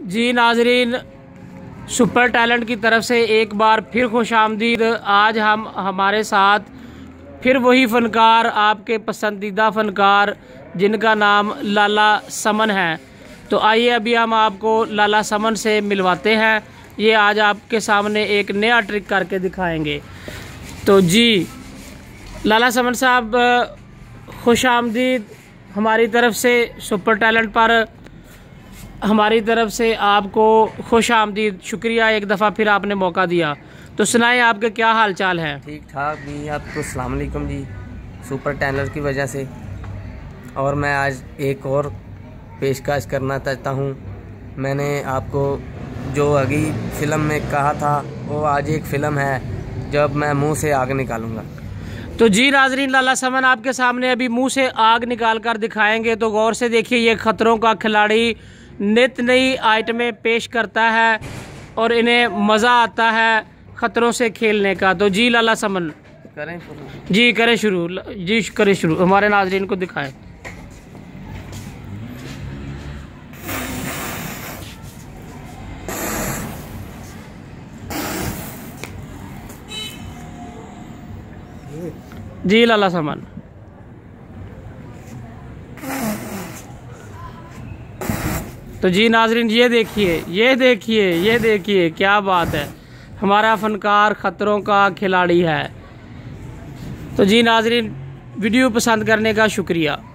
जी नाजरीन, super talent की तरफ से एक बार फिर खुशामदीद। आज हम हमारे साथ फिर वही फ़नकार, आपके पसंदीदा फ़नकार जिनका नाम लाला समन है। तो आइए अभी हम आपको लाला समन से मिलवाते हैं। ये आज आपके सामने एक नया ट्रिक करके दिखाएंगे। तो जी लाला समन साहब, खुशामदीद हमारी तरफ से सुपर टैलेंट पर। हमारी तरफ से आपको खुश आमदीद, शुक्रिया एक दफ़ा फिर आपने मौका दिया। तो सुनाएं आपके क्या हाल चाल है? ठीक ठाक जी। आपको अस्सलाम वालेकुम जी। सुपर टैलेंट की वजह से और मैं आज एक और पेशकश करना चाहता हूँ। मैंने आपको जो अभी फ़िल्म में कहा था वो आज एक फ़िल्म है जब मैं मुंह से आग निकालूंगा। तो जी नाज़रीन, लाला समन आपके सामने अभी मुंह से आग निकाल कर दिखाएंगे। तो गौर से देखिए, ये खतरों का खिलाड़ी नित नई आइटमें पेश करता है और इन्हें मज़ा आता है खतरों से खेलने का। तो जी लाला समन करें शुरू? जी करें शुरू। जी करें शुरू, हमारे नाज़रीन को दिखाएं। जी लाला समन, तो जी नाजरीन, ये देखिए ये देखिए ये देखिए, क्या बात है। हमारा फनकार खतरों का खिलाड़ी है। तो जी नाजरीन, वीडियो पसंद करने का शुक्रिया।